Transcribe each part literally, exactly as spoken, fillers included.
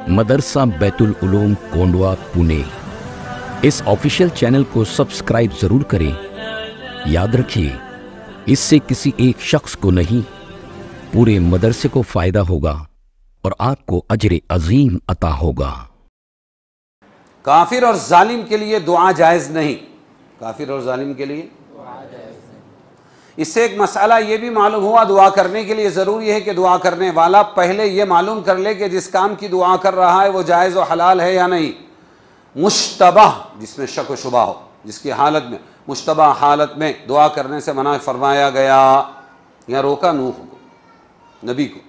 मदरसा बैतुल उलूम कोंडवा पुणे। इस official channel को subscribe जरूर करें। याद रखिए, इससे किसी एक शख्स को नहीं, पूरे मदरसे को फायदा होगा और आपको अजर अजीम अता होगा। काफिर और जालिम के लिए दुआ जायज़ नहीं। काफिर और जालिम के लिए इससे एक मसला ये भी मालूम हुआ, दुआ करने के लिए ज़रूरी है कि दुआ करने वाला पहले ये मालूम कर ले कि जिस काम की दुआ कर रहा है वो जायज़ और हलाल है या नहीं। मुश्तबह, जिसमें शक व शुबा हो, जिसकी हालत में मुश्तबह हालत में दुआ करने से मना फरमाया गया या रोका नूह को, नबी को।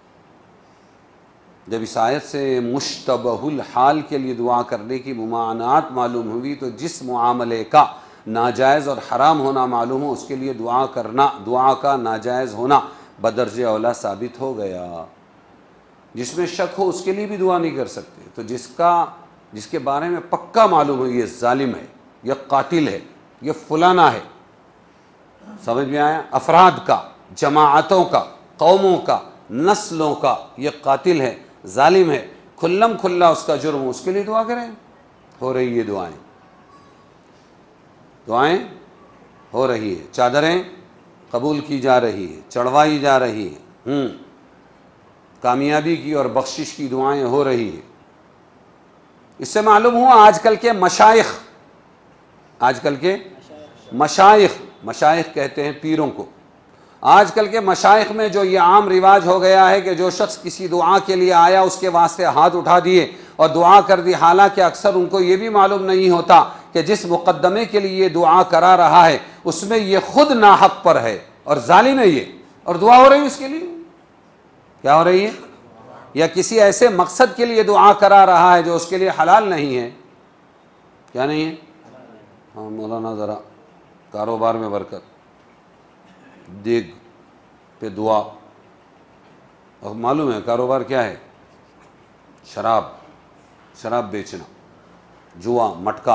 जब इस आयत से मुश्तबहुल हाल के लिए दुआ करने की मुमानात मालूम हुई तो जिस मुआमले का नाजायज़ और हराम होना मालूम हो उसके लिए दुआ करना, दुआ का नाजायज़ होना बदर्जे औला साबित हो गया। जिसमें शक हो उसके लिए भी दुआ नहीं कर सकते। तो जिसका जिसके बारे में पक्का मालूम हो ये जालिम है, ये कातिल है, ये फलाना है, समझ में आया, अफराद का, जमाअतों का, कौमों का, नस्लों का ये कातिल है, जालिम है, खुल्लम खुल्ला उसका जुर्म, उसके लिए दुआ करें। हो रही है दुआएं, दुआएं हो रही है, चादरें कबूल की जा रही है, चढ़वाई जा रही है, हम्म कामयाबी की और बख्शिश की दुआएं हो रही है। इससे मालूम हुआ आजकल के मशाइख, आजकल के मशाइख, मशाइख कहते हैं पीरों को। आजकल के मशाइख में जो ये आम रिवाज हो गया है कि जो शख्स किसी दुआ के लिए आया उसके वास्ते हाथ उठा दिए और दुआ कर दी, हालांकि अक्सर उनको ये भी मालूम नहीं होता कि जिस मुकद्दमे के लिए ये दुआ करा रहा है उसमें ये खुद नाहक पर है और जालिम है ये, और दुआ हो रही है उसके लिए। क्या हो रही है? या किसी ऐसे मकसद के लिए दुआ करा रहा है जो उसके लिए हलाल नहीं है। क्या नहीं है? हाँ मौलाना ज़रा कारोबार में बरकत, देग पे दुआ। और मालूम है कारोबार क्या है? शराब, शराब बेचना, जुआ, मटका,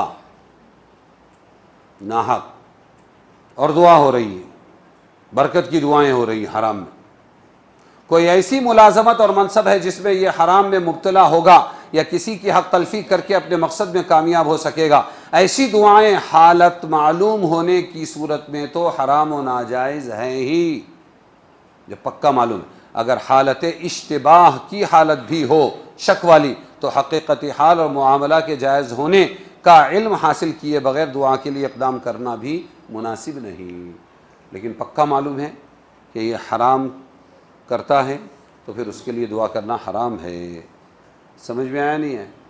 नाहक, और दुआ हो रही है, बरकत की दुआएं हो रही हैं हराम में। कोई ऐसी मुलाजमत और मनसब है जिसमें यह हराम में मुब्तला होगा या किसी की हक तलफी करके अपने मकसद में कामयाब हो सकेगा, ऐसी दुआएं हालत मालूम होने की सूरत में तो हराम और नाजायज़ हैं ही, जब पक्का मालूम है। अगर हालत इश्तिबाह की हालत भी हो, शक वाली, तो हकीकत हाल और मुआमला के जायज़ होने का इल्म हासिल किए बगैर दुआ के लिए इक़दाम करना भी मुनासिब नहीं। लेकिन पक्का मालूम है कि ये हराम करता है तो फिर उसके लिए दुआ करना हराम है। समझ में आया नहीं है?